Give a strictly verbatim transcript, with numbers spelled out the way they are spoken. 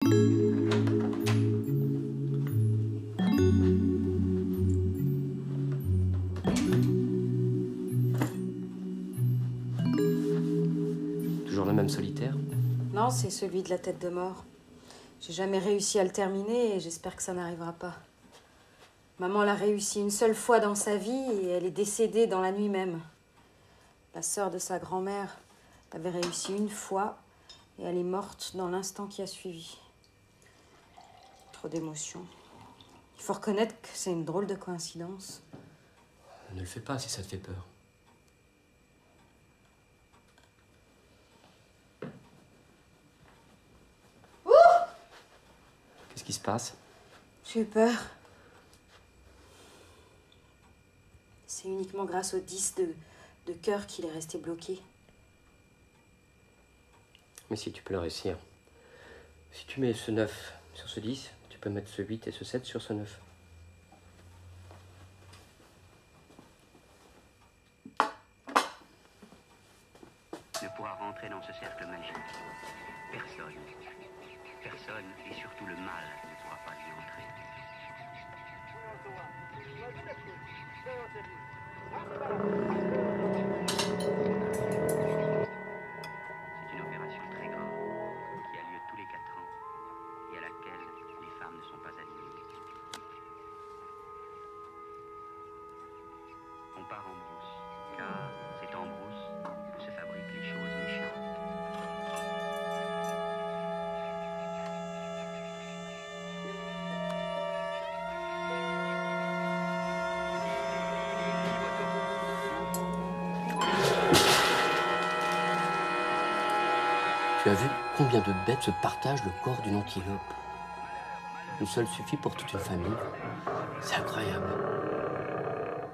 Toujours le même solitaire? Non, c'est celui de la tête de mort. J'ai jamais réussi à le terminer et j'espère que ça n'arrivera pas. Maman l'a réussi une seule fois dans sa vie et elle est décédée dans la nuit même. La sœur de sa grand-mère l'avait réussi une fois et elle est morte dans l'instant qui a suivi. Trop d'émotions. Il faut reconnaître que c'est une drôle de coïncidence. Ne le fais pas si ça te fait peur. Qu'est-ce qui se passe? J'ai eu peur. C'est uniquement grâce au dix de, de cœur qu'il est resté bloqué. Mais si, tu peux le réussir. Si tu mets ce neuf sur ce dix, tu peux mettre ce huit et ce sept sur ce neuf. Ne pourra rentrer dans ce cercle magique. Personne. Personne, et surtout le mal, ne pourra pas y entrer. C'est une opération très grave, qui a lieu tous les quatre ans, et à laquelle les femmes ne sont pas admises. On part en brousse, car c'est en brousse que se fabriquent les choses méchantes. Tu as vu combien de bêtes se partagent le corps d'une antilope? Une seule suffit pour toute une famille. C'est incroyable.